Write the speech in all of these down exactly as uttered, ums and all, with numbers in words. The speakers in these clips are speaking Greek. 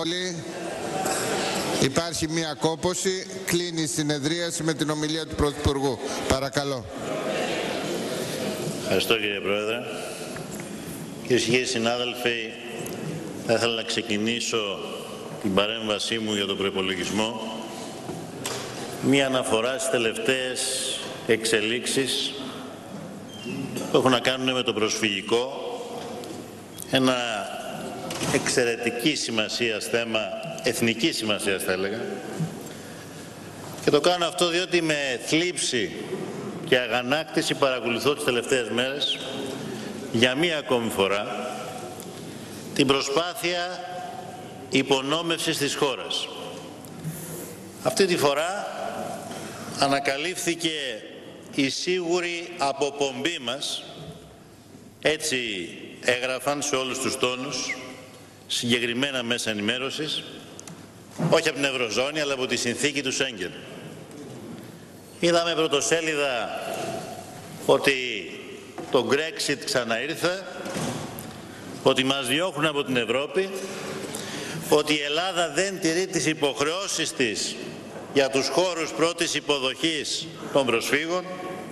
Όλοι. Υπάρχει μία κόπωση. Κλείνει η συνεδρίαση με την ομιλία του Πρωθυπουργού. Παρακαλώ. Ευχαριστώ, κύριε Πρόεδρε. Κυρίες και κύριοι συνάδελφοι, θα ήθελα να ξεκινήσω την παρέμβασή μου για τον προϋπολογισμό. Μία αναφορά στις τελευταίες εξελίξεις που έχουν να κάνουν με το προσφυγικό. Ένα εξαιρετική σημασία θέμα, εθνική σημασία θα έλεγα. Και το κάνω αυτό διότι με θλίψη και αγανάκτηση παρακολουθώ τις τελευταίες μέρες για μία ακόμη φορά την προσπάθεια υπονόμευσης της χώρας. Αυτή τη φορά ανακαλύφθηκε η σίγουρη αποπομπή μας, έτσι έγραφαν σε όλους τους τόνους συγκεκριμένα μέσα ενημέρωσης, όχι από την Ευρωζώνη αλλά από τη συνθήκη του Σέγγεν. Είδαμε πρωτοσέλιδα ότι το Brexit ξαναήρθε, ότι μας διώχνουν από την Ευρώπη, ότι η Ελλάδα δεν τηρεί τις υποχρεώσεις της για τους χώρους πρώτης υποδοχής των προσφύγων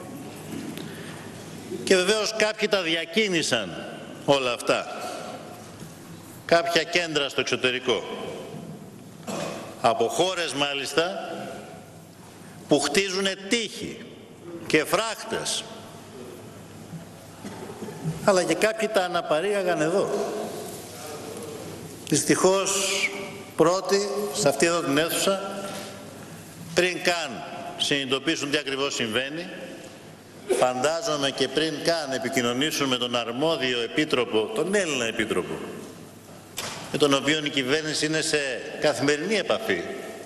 και βεβαίως κάποιοι τα διακίνησαν όλα αυτά. Κάποια κέντρα στο εξωτερικό. Από χώρες μάλιστα που χτίζουν τείχη και φράχτες. Αλλά και κάποιοι τα αναπαρήγαγαν εδώ. Δυστυχώς πρώτοι σε αυτή εδώ την αίθουσα, πριν καν συνειδητοποιήσουν τι ακριβώς συμβαίνει, φαντάζομαι και πριν καν επικοινωνήσουν με τον αρμόδιο επίτροπο, τον Έλληνα επίτροπο, με τον οποίο η κυβέρνηση είναι σε καθημερινή επαφή,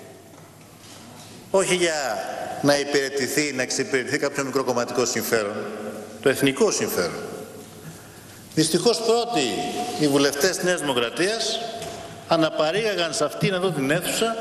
όχι για να υπηρετηθεί, να εξυπηρετηθεί κάποιο μικροκομματικό συμφέρον, το εθνικό συμφέρον. Δυστυχώς πρώτοι οι βουλευτές της Νέας Δημοκρατίας αναπαρήγαγαν σε αυτήν εδώ την αίθουσα,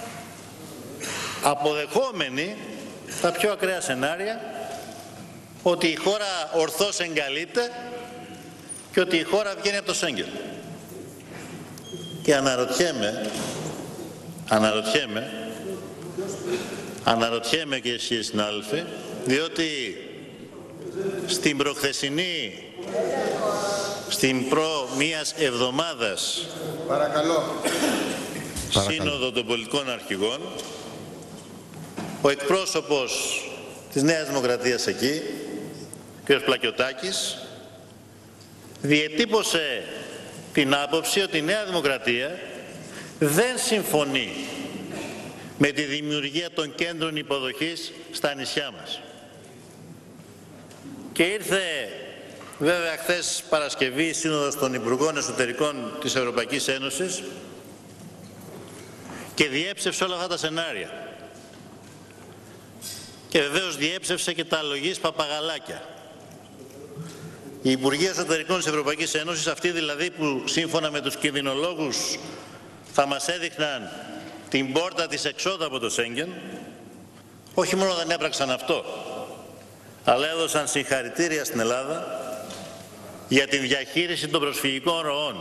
αποδεχόμενοι τα πιο ακραία σενάρια, ότι η χώρα ορθώς εγκαλείται και ότι η χώρα βγαίνει από το Σέγγεν. Και αναρωτιέμαι, αναρωτιέμαι, αναρωτιέμαι και εσείς συνάδελφοι, διότι στην προχθεσινή, στην προ μίας εβδομάδας Παρακαλώ. Σύνοδο των πολιτικών αρχηγών, ο εκπρόσωπος της Νέας Δημοκρατίας εκεί, κ. Πλακιωτάκης, διετύπωσε την άποψη ότι η Νέα Δημοκρατία δεν συμφωνεί με τη δημιουργία των κέντρων υποδοχής στα νησιά μας. Και ήρθε βέβαια χθες Παρασκευή η Σύνοδος των Υπουργών Εσωτερικών της Ευρωπαϊκής Ένωσης και διέψευσε όλα αυτά τα σενάρια. Και βεβαίως διέψευσε και τα λογής παπαγαλάκια. Οι Υπουργοί Εσωτερικών της Ευρωπαϊκής Ένωσης, αυτοί δηλαδή που σύμφωνα με τους κινδυνολόγους θα μας έδειχναν την πόρτα της εξόδου από το Σέγγεν, όχι μόνο δεν έπραξαν αυτό, αλλά έδωσαν συγχαρητήρια στην Ελλάδα για την διαχείριση των προσφυγικών ροών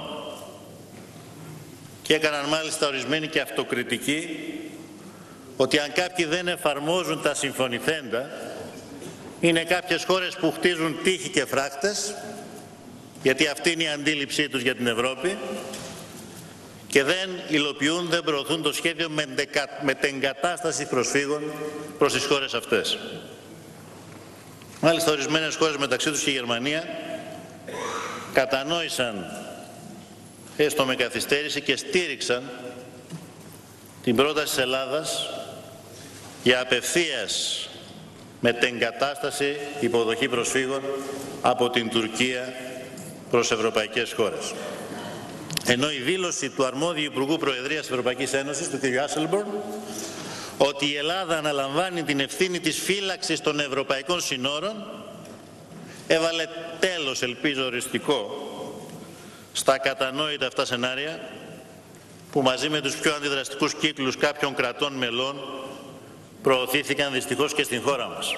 και έκαναν μάλιστα ορισμένοι και αυτοκριτική ότι αν κάποιοι δεν εφαρμόζουν τα συμφωνηθέντα, είναι κάποιες χώρες που χτίζουν τείχη και φράχτες, γιατί αυτή είναι η αντίληψή τους για την Ευρώπη, και δεν υλοποιούν, δεν προωθούν το σχέδιο μετεγκατάστασης προσφύγων προς τις χώρες αυτές. Μάλιστα ορισμένες χώρες, μεταξύ τους και η Γερμανία, κατανόησαν, έστω με καθυστέρηση, και στήριξαν την πρόταση της Ελλάδας για απευθείας μετεγκατάσταση, υποδοχή προσφύγων από την Τουρκία προς ευρωπαϊκές χώρες. Ενώ η δήλωση του αρμόδιου Υπουργού Προεδρίας της Ευρωπαϊκής Ένωσης, του κ. Άσελμπορν, ότι η Ελλάδα αναλαμβάνει την ευθύνη της φύλαξης των ευρωπαϊκών συνόρων, έβαλε τέλος, ελπίζω οριστικό, στα κατανόητα αυτά σενάρια που μαζί με τους πιο αντιδραστικούς κύκλους κάποιων κρατών μελών προωθήθηκαν δυστυχώς και στην χώρα μας.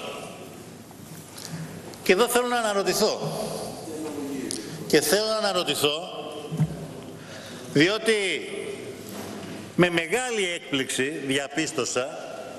Και εδώ θέλω να αναρωτηθώ. Και θέλω να αναρωτηθώ διότι Με μεγάλη έκπληξη διαπίστωσα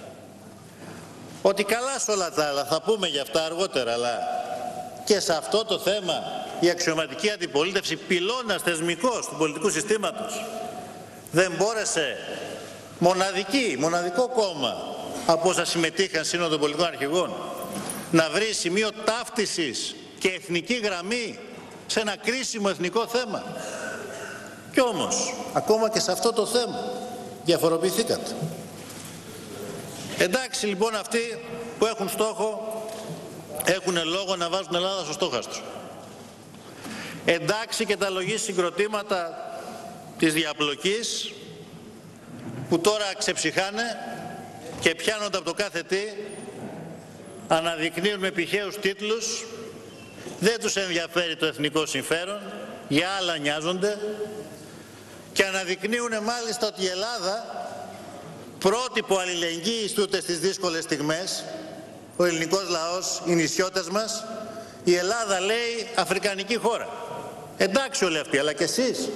ότι καλά σε όλα τα άλλα, θα πούμε για αυτά αργότερα, αλλά και σε αυτό το θέμα η αξιωματική αντιπολίτευση, πυλώνας θεσμικός του πολιτικού συστήματος, δεν μπόρεσε μοναδική, μοναδικό κόμμα από όσα συμμετείχαν σύνοδο των πολιτικών αρχηγών να βρει σημείο ταύτισης και εθνική γραμμή σε ένα κρίσιμο εθνικό θέμα. Κι όμως, ακόμα και σε αυτό το θέμα διαφοροποιηθήκατε. Εντάξει λοιπόν, αυτοί που έχουν στόχο, έχουν λόγο να βάζουν Ελλάδα στο στόχαστρο. Εντάξει και τα λογή συγκροτήματα της διαπλοκής που τώρα ξεψυχάνε και πιάνονται από το κάθε τι, αναδεικνύουν με πηχαίους τίτλους, δεν τους ενδιαφέρει το εθνικό συμφέρον, για άλλα νοιάζονται και αναδεικνύουν μάλιστα ότι η Ελλάδα, πρότυπο αλληλεγγύης τούτες στις δύσκολες στιγμές, ο ελληνικός λαός, οι νησιώτες μας, η Ελλάδα λέει αφρικανική χώρα. Εντάξει όλοι αυτοί, αλλά και εσείς.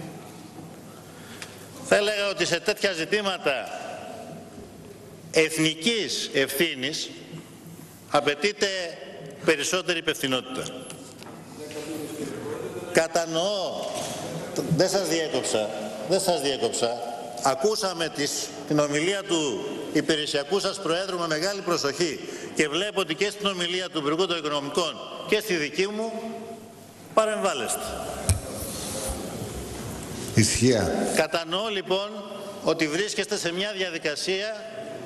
Θα έλεγα ότι σε τέτοια ζητήματα εθνικής ευθύνης απαιτείται περισσότερη υπευθυνότητα. Κατανοώ, δεν σας διέκοψα, δεν σας διέκοψα, ακούσαμε τις, την ομιλία του υπηρεσιακού σας Προέδρου με μεγάλη προσοχή και βλέπω ότι και στην ομιλία του Υπουργού των Οικονομικών και στη δική μου παρεμβάλλεστε. Ισχύα. Κατανοώ λοιπόν ότι βρίσκεστε σε μια διαδικασία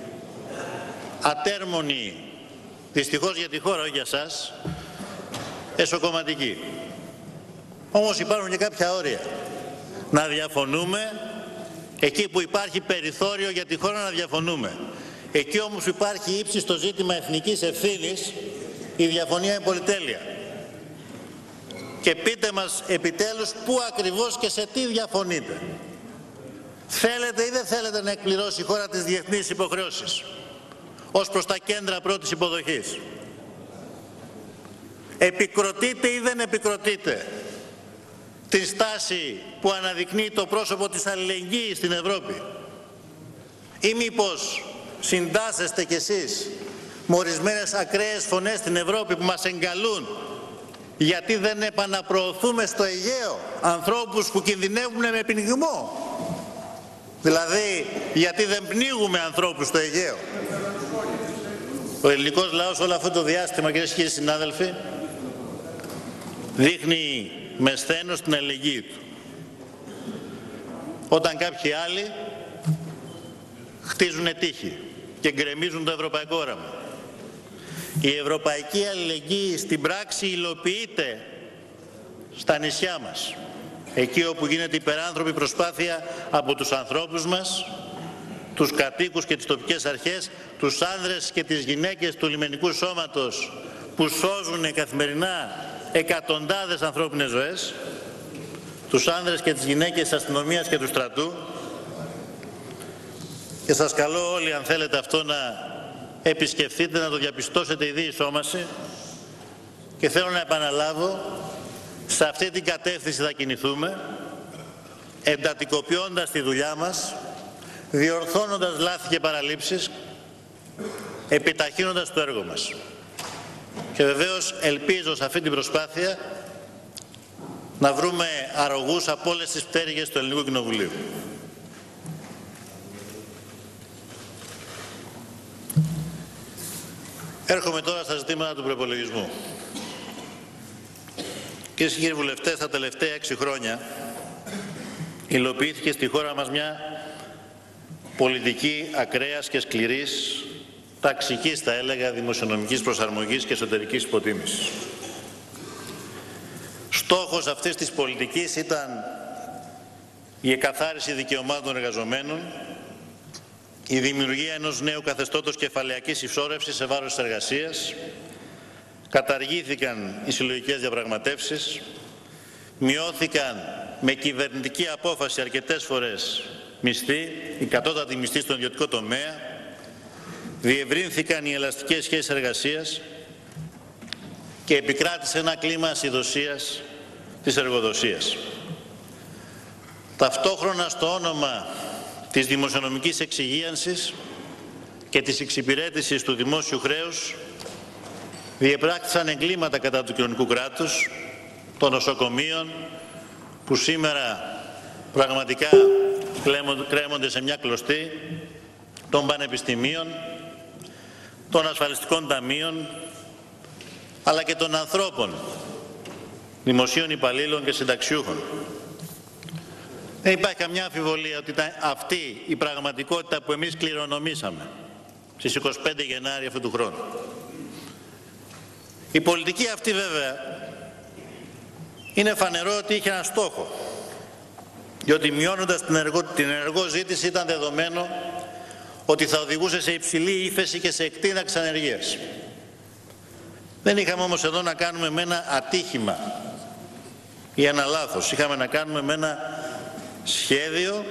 ατέρμονη, δυστυχώς για τη χώρα, όχι για σας, εσωκομματική. Όμως υπάρχουν και κάποια όρια. Να διαφωνούμε εκεί που υπάρχει περιθώριο για τη χώρα, να διαφωνούμε. Εκεί όμως υπάρχει ύψιστο ζήτημα εθνικής ευθύνης, η διαφωνία είναι πολυτέλεια. Και πείτε μας επιτέλους πού ακριβώς και σε τι διαφωνείτε. Θέλετε ή δεν θέλετε να εκπληρώσει η χώρα τις διεθνείς υποχρεώσεις ως προς τα κέντρα πρώτης υποδοχής. Επικροτείτε ή δεν επικροτείτε την στάση που αναδεικνύει το πρόσωπο της αλληλεγγύης στην Ευρώπη, ή μήπως συντάσσεστε κι εσείς με ορισμένες ακραίες φωνές στην Ευρώπη που μας εγκαλούν γιατί δεν επαναπροωθούμε στο Αιγαίο ανθρώπους που κινδυνεύουν με πνιγμό. Δηλαδή γιατί δεν πνίγουμε ανθρώπους στο Αιγαίο. Ο ελληνικός λαός όλο αυτό το διάστημα, κυρίες και κύριοι συνάδελφοι, δείχνει με σθένος την αλληλεγγύη του. Όταν κάποιοι άλλοι χτίζουν τείχη και γκρεμίζουν το ευρωπαϊκό όραμα. Η ευρωπαϊκή αλληλεγγύη στην πράξη υλοποιείται στα νησιά μας. Εκεί όπου γίνεται υπεράνθρωπη προσπάθεια από τους ανθρώπους μας, τους κατοίκους και τις τοπικές αρχές, τους άνδρες και τις γυναίκες του λιμενικού σώματος που σώζουν καθημερινά εκατοντάδες ανθρώπινες ζωές, τους άνδρες και τις γυναίκες της αστυνομίας και του στρατού. Και σας καλώ όλοι, αν θέλετε αυτό να επισκεφθείτε, να το διαπιστώσετε η διεισόμαση, και θέλω να επαναλάβω, σε αυτή την κατεύθυνση θα κινηθούμε, εντατικοποιώντας τη δουλειά μας, διορθώνοντας λάθη και παραλήψεις, επιταχύνοντας το έργο μας. Και βεβαίως ελπίζω σε αυτή την προσπάθεια να βρούμε αρρωγούς από όλες τις πτέρυγες του Ελληνικού Κοινοβουλίου. Έρχομαι τώρα στα ζητήματα του προϋπολογισμού. Κυρίες και κύριοι βουλευτές, τα τελευταία έξι χρόνια υλοποιήθηκε στη χώρα μας μια πολιτική ακραίας και σκληρής, ταξικής θα έλεγα, δημοσιονομικής προσαρμογής και εσωτερικής υποτίμησης. Στόχος αυτής της πολιτικής ήταν η εκαθάριση δικαιωμάτων των εργαζομένων, η δημιουργία ενός νέου καθεστώτος κεφαλαιακής ισόρευσης σε βάρος της εργασίας, καταργήθηκαν οι συλλογικές διαπραγματεύσεις, μειώθηκαν με κυβερνητική απόφαση αρκετές φορές μισθοί, η κατώτατη μισθή στον ιδιωτικό τομέα, διευρύνθηκαν οι ελαστικές σχέσεις εργασίας και επικράτησε ένα κλίμα ασυδοσίας της εργοδοσίας. Ταυτόχρονα στο όνομα της δημοσιονομικής εξυγίανσης και της εξυπηρέτησης του δημόσιου χρέους διεπράχθησαν εγκλήματα κατά του κοινωνικού κράτους, των νοσοκομείων που σήμερα πραγματικά κρέμονται σε μια κλωστή, των πανεπιστημίων, των ασφαλιστικών ταμείων, αλλά και των ανθρώπων, δημοσίων υπαλλήλων και συνταξιούχων. Δεν υπάρχει καμιά αμφιβολία ότι ήταν αυτή η πραγματικότητα που εμείς κληρονομήσαμε στις είκοσι πέντε Γενάρη αυτού του χρόνου. Η πολιτική αυτή βέβαια είναι φανερό ότι είχε ένα στόχο, διότι μειώνοντας την ενεργό, την ενεργό ζήτηση ήταν δεδομένο ότι θα οδηγούσε σε υψηλή ύφεση και σε εκτείναξη ανεργίας. Δεν είχαμε όμως εδώ να κάνουμε με ένα ατύχημα ή ένα λάθος. Είχαμε να κάνουμε με ένα σχέδιο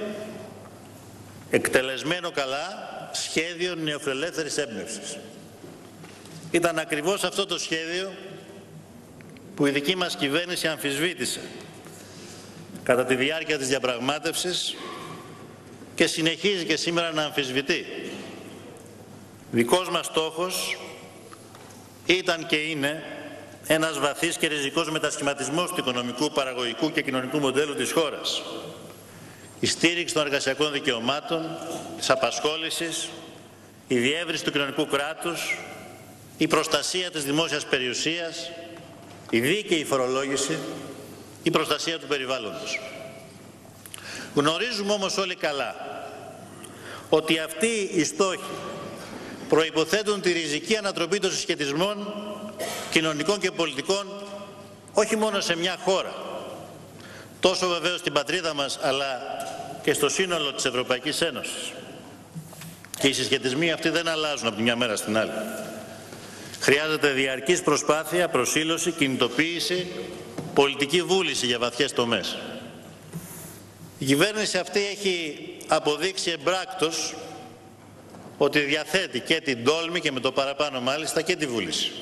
εκτελεσμένο καλά, σχέδιο νεοφιλελεύθερης έμπνευσης. Ήταν ακριβώς αυτό το σχέδιο που η δική μας κυβέρνηση αμφισβήτησε κατά τη διάρκεια της διαπραγμάτευσης και συνεχίζει και σήμερα να αμφισβητεί. Δικός μας στόχος ήταν και είναι ένας βαθύς και ριζικός μετασχηματισμός του οικονομικού, παραγωγικού και κοινωνικού μοντέλου της χώρας. Η στήριξη των εργασιακών δικαιωμάτων, της απασχόλησης, η διεύρυνση του κοινωνικού κράτους, η προστασία της δημόσιας περιουσίας, η δίκαιη φορολόγηση, η προστασία του περιβάλλοντος. Γνωρίζουμε όμως όλοι καλά ότι αυτοί οι στόχοι προϋποθέτουν τη ριζική ανατροπή των συσχετισμών κοινωνικών και πολιτικών όχι μόνο σε μια χώρα, τόσο βεβαίως στην πατρίδα μας αλλά και στο σύνολο της Ευρωπαϊκής Ένωσης. Και οι συσχετισμοί αυτοί δεν αλλάζουν από τη μια μέρα στην άλλη. Χρειάζεται διαρκής προσπάθεια, προσήλωση, κινητοποίηση, πολιτική βούληση για βαθιές τομές. Η κυβέρνηση αυτή έχει αποδείξει εμπράκτος ότι διαθέτει και την τόλμη και με το παραπάνω μάλιστα και τη βούληση.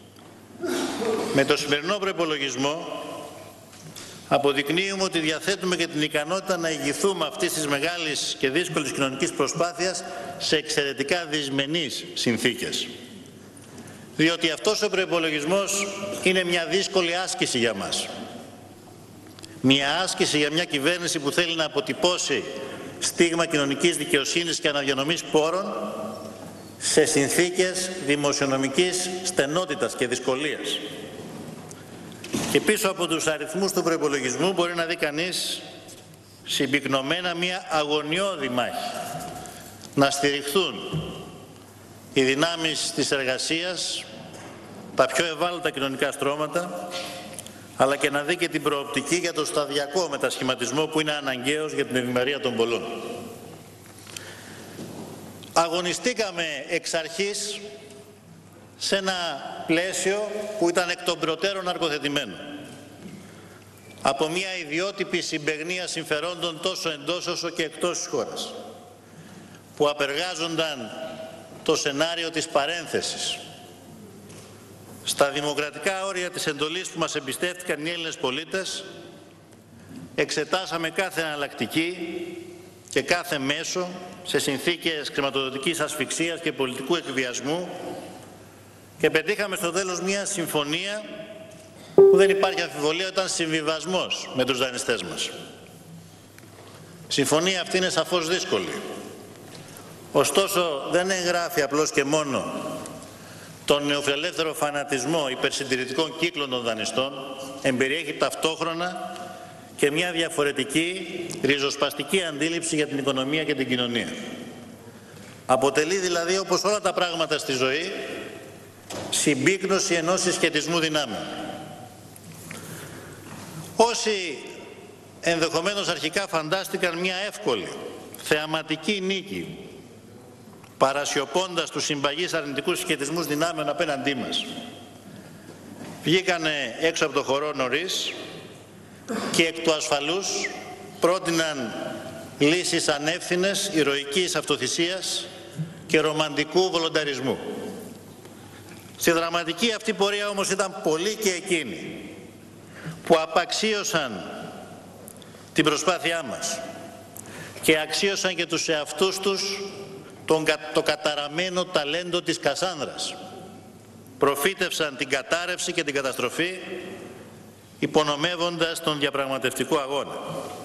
Με το σημερινό προϋπολογισμό αποδεικνύουμε ότι διαθέτουμε και την ικανότητα να ηγηθούμε αυτής της μεγάλης και δύσκολης κοινωνικής προσπάθειας σε εξαιρετικά δυσμενείς συνθήκες. Διότι αυτός ο προϋπολογισμός είναι μια δύσκολη άσκηση για μας. Μια άσκηση για μια κυβέρνηση που θέλει να αποτυπώσει στίγμα κοινωνικής δικαιοσύνης και αναδιανομής πόρων σε συνθήκες δημοσιονομικής στενότητας και δυσκολίας. Και πίσω από τους αριθμούς του προϋπολογισμού μπορεί να δει κανείς συμπυκνωμένα μια αγωνιώδη μάχη να στηριχθούν οι δυνάμεις της εργασίας, τα πιο ευάλωτα κοινωνικά στρώματα, αλλά και να δει και την προοπτική για το σταδιακό μετασχηματισμό που είναι αναγκαίος για την ευημερία των πολλών. Αγωνιστήκαμε εξ αρχής σε ένα πλαίσιο που ήταν εκ των προτέρων αρκοθετημένο. Από μια ιδιότυπη συμπαιγνία συμφερόντων τόσο εντός όσο και εκτός της χώρας, που απεργάζονταν το σενάριο της παρένθεσης. Στα δημοκρατικά όρια της εντολής που μας εμπιστεύτηκαν οι Έλληνες πολίτες, εξετάσαμε κάθε εναλλακτική και κάθε μέσο σε συνθήκες χρηματοδοτικής ασφυξίας και πολιτικού εκβιασμού και πετύχαμε στο τέλος μια συμφωνία που δεν υπάρχει αμφιβολία, ήταν συμβιβασμός με τους δανειστές μας. Η συμφωνία αυτή είναι σαφώς δύσκολη. Ωστόσο δεν εγγράφει απλώς και μόνο τον νεοφιλελεύθερο φανατισμό υπερσυντηρητικών κύκλων των δανειστών, εμπεριέχει ταυτόχρονα και μια διαφορετική ριζοσπαστική αντίληψη για την οικονομία και την κοινωνία. Αποτελεί δηλαδή, όπως όλα τα πράγματα στη ζωή, συμπίκνωση ενός συσχετισμού δυνάμεων. Όσοι ενδεχομένως αρχικά φαντάστηκαν μια εύκολη, θεαματική νίκη, παρασιωπώντας τους συμπαγείς αρνητικούς συσχετισμούς δυνάμεων απέναντί μας, βγήκανε έξω από το χορό νωρίς και εκ του ασφαλούς πρότειναν λύσεις ανεύθυνες, ηρωικής αυτοθυσίας και ρομαντικού βολονταρισμού. Στη δραματική αυτή πορεία όμως ήταν πολλοί και εκείνοι που απαξίωσαν την προσπάθειά μας και αξίωσαν και τους εαυτούς τους τον, το καταραμένο ταλέντο της Κασάνδρας. Προφήτευσαν την κατάρρευση και την καταστροφή, υπονομεύοντας τον διαπραγματευτικό αγώνα.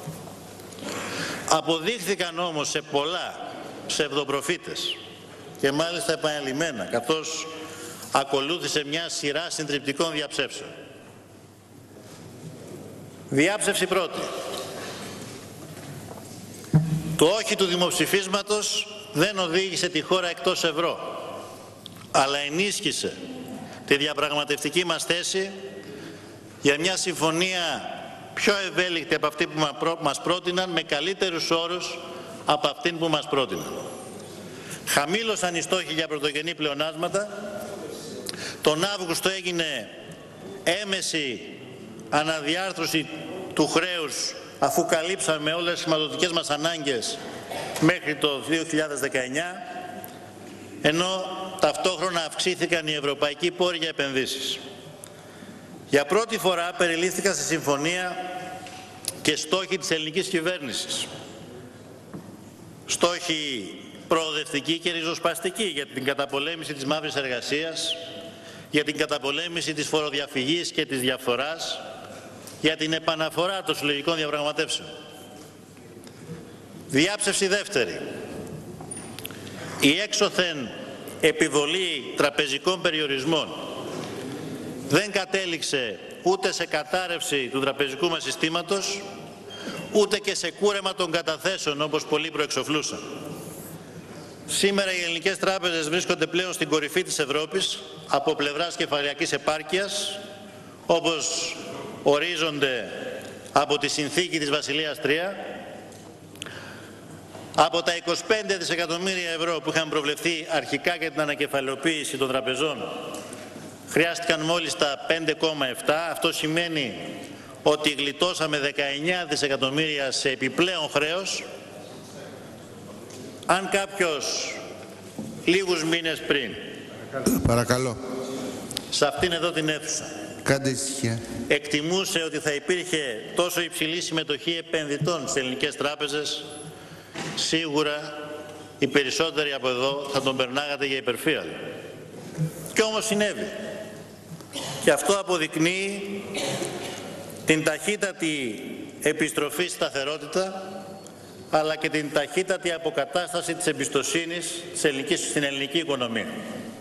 Αποδείχθηκαν όμως σε πολλά ψευδοπροφήτες και μάλιστα επανειλημμένα, καθώς ακολούθησε μια σειρά συντριπτικών διαψεύσεων. Διάψευση πρώτη. Το όχι του δημοψηφίσματος δεν οδήγησε τη χώρα εκτός ευρώ, αλλά ενίσχυσε τη διαπραγματευτική μας θέση για μια συμφωνία πιο ευέλικτη από αυτή που μας πρότειναν, με καλύτερους όρους από αυτήν που μας πρότειναν. Χαμήλωσαν οι στόχοι για πρωτογενή πλεονάσματα. Τον Αύγουστο έγινε έμεση αναδιάρθρωση του χρέους, αφού καλύψαμε όλες τις χρηματοδοτικές μας ανάγκες μέχρι το δύο χιλιάδες δεκαεννιά, ενώ ταυτόχρονα αυξήθηκαν οι ευρωπαϊκοί πόροι για επενδύσεις. Για πρώτη φορά περιλήφθηκαν στη συμφωνία και στόχοι της ελληνικής κυβέρνησης. Στόχοι προοδευτικοί και ριζοσπαστικοί για την καταπολέμηση της μαύρης εργασίας, για την καταπολέμηση της φοροδιαφυγής και της διαφθοράς, για την επαναφορά των συλλογικών διαπραγματεύσεων. Διάψευση δεύτερη. Η έξωθεν επιβολή τραπεζικών περιορισμών δεν κατέληξε ούτε σε κατάρρευση του τραπεζικού μας συστήματος, ούτε και σε κούρεμα των καταθέσεων όπως πολλοί προεξοφλούσαν. Σήμερα οι ελληνικές τράπεζες βρίσκονται πλέον στην κορυφή της Ευρώπης από πλευράς κεφαλαιακής επάρκειας, όπως ορίζονται από τη συνθήκη της Βασιλείας τρία. Από τα είκοσι πέντε δισεκατομμύρια ευρώ που είχαν προβλεφθεί αρχικά για την ανακεφαλαιοποίηση των τραπεζών, χρειάστηκαν μόλις τα πέντε κόμμα επτά. Αυτό σημαίνει ότι γλιτώσαμε δεκαεννιά δισεκατομμύρια σε επιπλέον χρέος. Αν κάποιος λίγους μήνες πριν, παρακαλώ, σε αυτήν εδώ την αίθουσα, κάντε ησυχία, εκτιμούσε ότι θα υπήρχε τόσο υψηλή συμμετοχή επενδυτών σε ελληνικές τράπεζες, σίγουρα οι περισσότεροι από εδώ θα τον περνάγατε για υπερφύαλο. Κι όμως συνέβη. Και αυτό αποδεικνύει την ταχύτατη επιστροφή στη σταθερότητα, αλλά και την ταχύτατη αποκατάσταση της εμπιστοσύνης στην ελληνική οικονομία.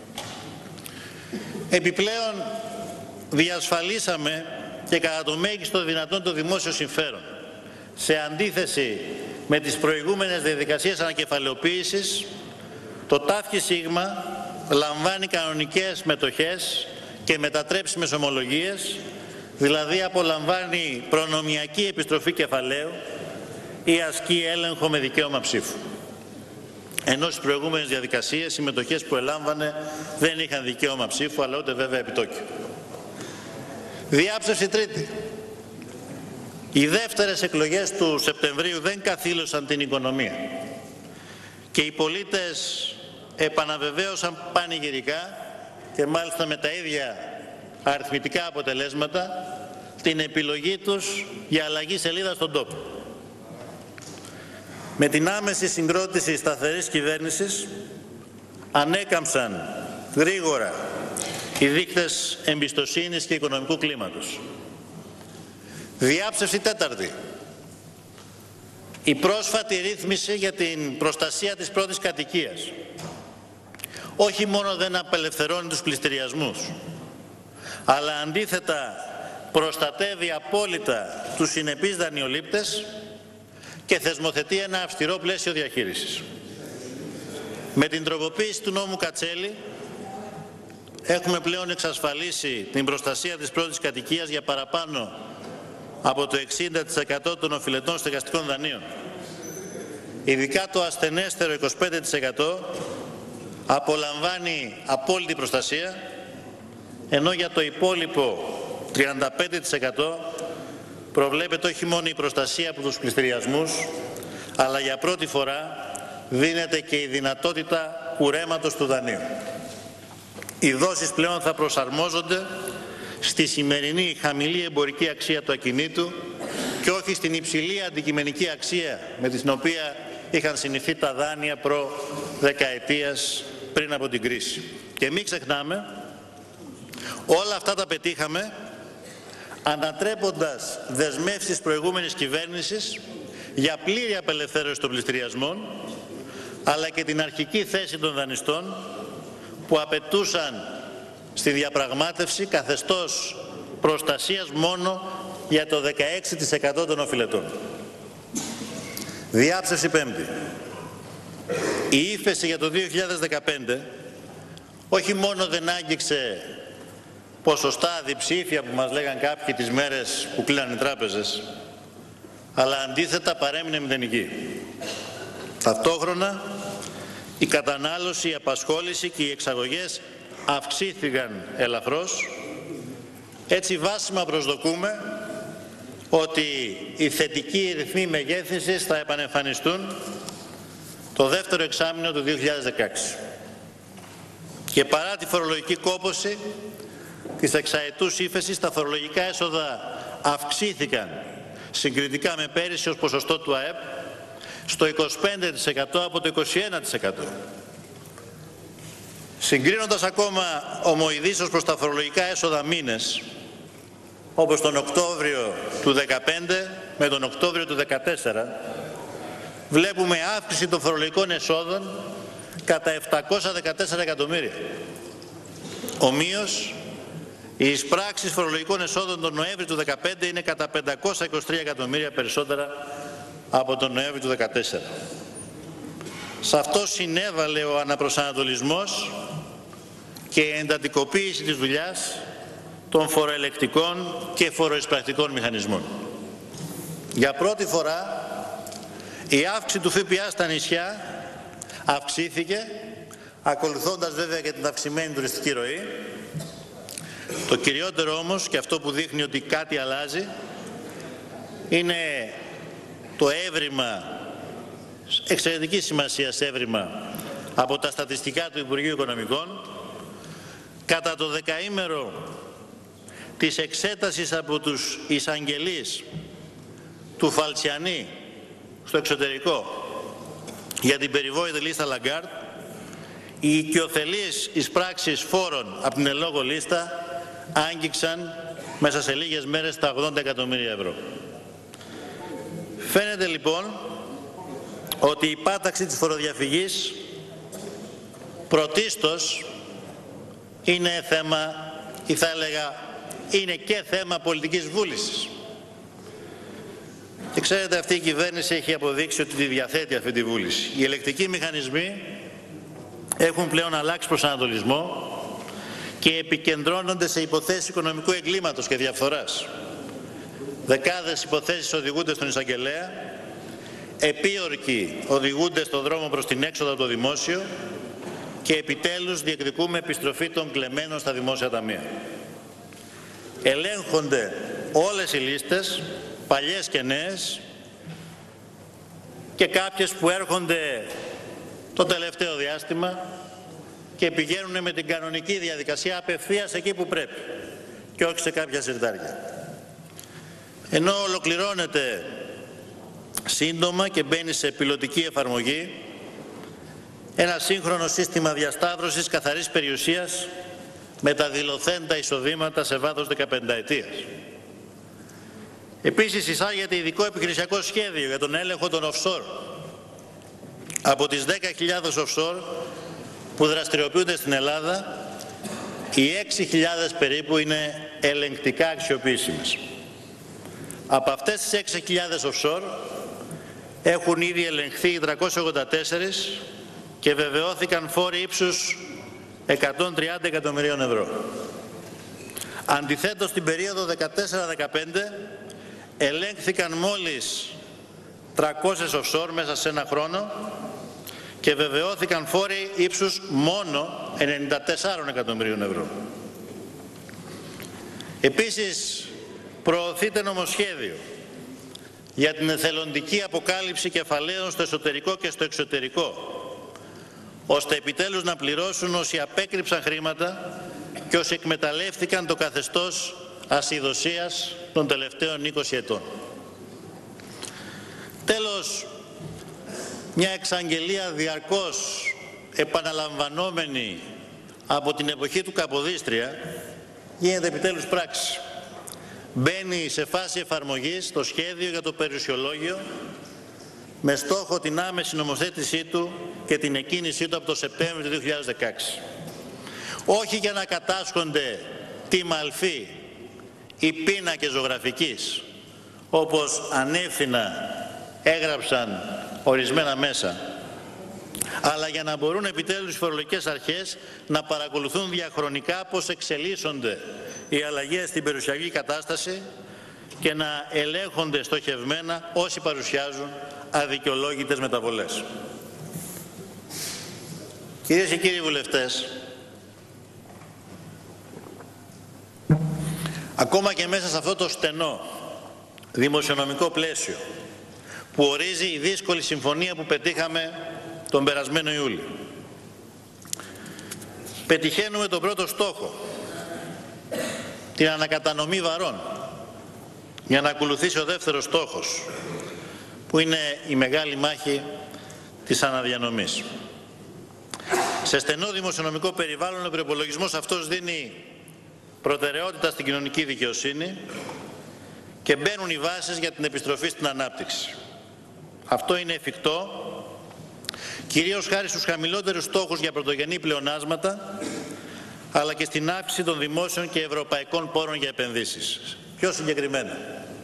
Επιπλέον, διασφαλίσαμε και κατά το μέγιστο δυνατόν το δημόσιο συμφέρον, σε αντίθεση με τις προηγούμενες διαδικασίες ανακεφαλαιοποίησης. Το ΤΑΦΚΙ ΣΥΓΜΑ λαμβάνει κανονικές μετοχές και μετατρέψιμες ομολογίες, δηλαδή απολαμβάνει προνομιακή επιστροφή κεφαλαίου ή ασκεί έλεγχο με δικαίωμα ψήφου. Ενώ στις προηγούμενες διαδικασίες οι μετοχές που ελάμβανε δεν είχαν δικαίωμα ψήφου, αλλά ούτε βέβαια επιτόκιο. Διάψευση τρίτη. Οι δεύτερες εκλογές του Σεπτεμβρίου δεν καθήλωσαν την οικονομία και οι πολίτες επαναβεβαίωσαν πανηγυρικά και μάλιστα με τα ίδια αριθμητικά αποτελέσματα την επιλογή τους για αλλαγή σελίδα στον τόπο. Με την άμεση συγκρότηση σταθερής κυβέρνησης ανέκαμψαν γρήγορα οι δείκτες εμπιστοσύνης και οικονομικού κλίματος. Διάψευση τέταρτη. Η πρόσφατη ρύθμιση για την προστασία της πρώτης κατοικίας όχι μόνο δεν απελευθερώνει τους πληστηριασμούς, αλλά αντίθετα προστατεύει απόλυτα τους συνεπείς δανειολήπτες και θεσμοθετεί ένα αυστηρό πλαίσιο διαχείρισης. Με την τροποποίηση του νόμου Κατσέλη έχουμε πλέον εξασφαλίσει την προστασία της πρώτης κατοικίας για παραπάνω από το εξήντα τοις εκατό των οφειλετών στεγαστικών δανείων. Ειδικά το ασθενέστερο είκοσι πέντε τοις εκατό απολαμβάνει απόλυτη προστασία, ενώ για το υπόλοιπο τριάντα πέντε τοις εκατό προβλέπεται όχι μόνο η προστασία από τους πληστηριασμούς, αλλά για πρώτη φορά δίνεται και η δυνατότητα κουρέματος του δανείου. Οι δόσεις πλέον θα προσαρμόζονται στη σημερινή χαμηλή εμπορική αξία του ακινήτου και όχι στην υψηλή αντικειμενική αξία με την οποία είχαν συνηθεί τα δάνεια προ δεκαετίας πριν από την κρίση. Και μην ξεχνάμε, όλα αυτά τα πετύχαμε ανατρέποντας δεσμεύσεις προηγούμενης κυβέρνησης για πλήρη απελευθέρωση των πληστηριασμών, αλλά και την αρχική θέση των δανειστών που απαιτούσαν στη διαπραγμάτευση καθεστώς προστασίας μόνο για το δεκαέξι τοις εκατό των οφειλετών. Διάψευση πέμπτη. Η ύφεση για το δύο χιλιάδες δεκαπέντε όχι μόνο δεν άγγιξε ποσοστά διψήφια που μας λέγαν κάποιοι τις μέρες που κλείναν οι τράπεζες, αλλά αντίθετα παρέμεινε μηδενική. Ταυτόχρονα η κατανάλωση, η απασχόληση και οι εξαγωγές αυξήθηκαν ελαφρώς. Έτσι βάσιμα προσδοκούμε ότι οι θετικοί ρυθμοί μεγέθυνσης θα επανεμφανιστούν το δεύτερο εξάμηνο του δύο χιλιάδες δεκαέξι. Και παρά τη φορολογική κόπωση της εξαετούς ύφεσης, τα φορολογικά έσοδα αυξήθηκαν συγκριτικά με πέρυσι ως ποσοστό του ΑΕΠ στο είκοσι πέντε τοις εκατό από το είκοσι ένα τοις εκατό. Συγκρίνοντας ακόμα ομοειδείς ως προς τα φορολογικά έσοδα μήνες, όπως τον Οκτώβριο του δύο χιλιάδες δεκαπέντε με τον Οκτώβριο του δύο χιλιάδες δεκατέσσερα, βλέπουμε αύξηση των φορολογικών εσόδων κατά επτακόσια δεκατέσσερα εκατομμύρια. Ομοίως, οι εισπράξεις φορολογικών εσόδων τον Νοέμβριο του δύο χιλιάδες δεκαπέντε είναι κατά πεντακόσια είκοσι τρία εκατομμύρια περισσότερα από τον Νοέμβριο του δύο χιλιάδες δεκατέσσερα. Σε αυτό συνέβαλε ο αναπροσανατολισμός και η εντατικοποίηση της δουλειάς των φοροελεκτικών και φοροεισπρακτικών μηχανισμών. Για πρώτη φορά η αύξηση του ΦΠΑ στα νησιά αυξήθηκε, ακολουθώντας βέβαια και την αυξημένη τουριστική ροή. Το κυριότερο όμως, και αυτό που δείχνει ότι κάτι αλλάζει, είναι το έβριμα, εξαιρετική σημασία έβριμα από τα στατιστικά του Υπουργείου Οικονομικών, κατά το δεκαήμερο της εξέτασης από τους εισαγγελείς του Φαλτσιανή στο εξωτερικό για την περιβόητη λίστα Λαγκάρτ, οι οικειοθελείς εισπράξεις φόρων από την ελόγω λίστα άγγιξαν μέσα σε λίγες μέρες τα ογδόντα εκατομμύρια ευρώ. Φαίνεται λοιπόν ότι η πάταξη της φοροδιαφυγής πρωτίστως είναι θέμα, ή θα έλεγα, είναι και θέμα πολιτικής βούλησης. Και ξέρετε, αυτή η κυβέρνηση έχει αποδείξει ότι τη διαθέτει αυτή τη βούληση. Οι ελεκτικοί μηχανισμοί έχουν πλέον αλλάξει προσανατολισμό και επικεντρώνονται σε υποθέσεις οικονομικού εγκλήματος και διαφθοράς. Δεκάδες υποθέσεις οδηγούνται στον εισαγγελέα, επίορκοι οδηγούνται στον δρόμο προς την έξοδο από το δημόσιο και επιτέλους διεκδικούμε επιστροφή των κλεμμένων στα δημόσια ταμεία. Ελέγχονται όλες οι λίστες, παλιές και νέες, και κάποιες που έρχονται το τελευταίο διάστημα και πηγαίνουν με την κανονική διαδικασία απευθείας εκεί που πρέπει και όχι σε κάποια συρτάρια. Ενώ ολοκληρώνεται σύντομα και μπαίνει σε πιλωτική εφαρμογή ένα σύγχρονο σύστημα διασταύρωσης καθαρής περιουσίας με τα δηλωθέντα εισοδήματα σε βάθος δεκαπενταετίας. Επίσης εισάγεται ειδικό επιχειρησιακό σχέδιο για τον έλεγχο των offshore. Από τις δέκα χιλιάδες offshore που δραστηριοποιούνται στην Ελλάδα, οι έξι χιλιάδες περίπου είναι ελεγκτικά αξιοποιήσιμες. Από αυτές τις έξι χιλιάδες offshore έχουν ήδη ελεγχθεί τριακόσιες ογδόντα τέσσερα και βεβαιώθηκαν φόροι ύψους εκατόν τριάντα εκατομμυρίων ευρώ. Αντιθέτως, στην περίοδο δεκατέσσερα δεκαπέντε ελέγχθηκαν μόλις τριακόσιες offshore μέσα σε ένα χρόνο και βεβαιώθηκαν φόροι ύψους μόνο ενενήντα τέσσερα εκατομμυρίων ευρώ. Επίσης, προωθείται νομοσχέδιο για την εθελοντική αποκάλυψη κεφαλαίων στο εσωτερικό και στο εξωτερικό, ώστε επιτέλους να πληρώσουν όσοι απέκρυψαν χρήματα και όσοι εκμεταλλεύτηκαν το καθεστώς ασυδοσίας των τελευταίων είκοσι ετών. Τέλος, μια εξαγγελία διαρκώς επαναλαμβανόμενη από την εποχή του Καποδίστρια γίνεται επιτέλους πράξη. Μπαίνει σε φάση εφαρμογής το σχέδιο για το περιουσιολόγιο με στόχο την άμεση νομοθέτησή του και την εκκίνησή του από το Σεπτέμβριο του δύο χιλιάδες δεκαέξι. Όχι για να κατάσχονται τη μαλφή ή πίνακες ζωγραφικής, όπως ανεύθυνα έγραψαν ορισμένα μέσα, αλλά για να μπορούν επιτέλους οι φορολογικές αρχές να παρακολουθούν διαχρονικά πώς εξελίσσονται οι αλλαγές στην περιουσιακή κατάσταση και να ελέγχονται στοχευμένα όσοι παρουσιάζουν αδικαιολόγητες μεταβολές. Κυρίες και κύριοι βουλευτές, ακόμα και μέσα σε αυτό το στενό δημοσιονομικό πλαίσιο που ορίζει η δύσκολη συμφωνία που πετύχαμε τον περασμένο Ιούλιο, πετυχαίνουμε τον πρώτο στόχο, την ανακατανομή βαρών, για να ακολουθήσει ο δεύτερος στόχος, που είναι η μεγάλη μάχη της αναδιανομής. Σε στενό δημοσιονομικό περιβάλλον ο προϋπολογισμός αυτός δίνει προτεραιότητα στην κοινωνική δικαιοσύνη και μπαίνουν οι βάσεις για την επιστροφή στην ανάπτυξη. Αυτό είναι εφικτό κυρίως χάρη στους χαμηλότερους στόχους για πρωτογενή πλεονάσματα, αλλά και στην αύξηση των δημόσιων και ευρωπαϊκών πόρων για επενδύσεις. Πιο συγκεκριμένα,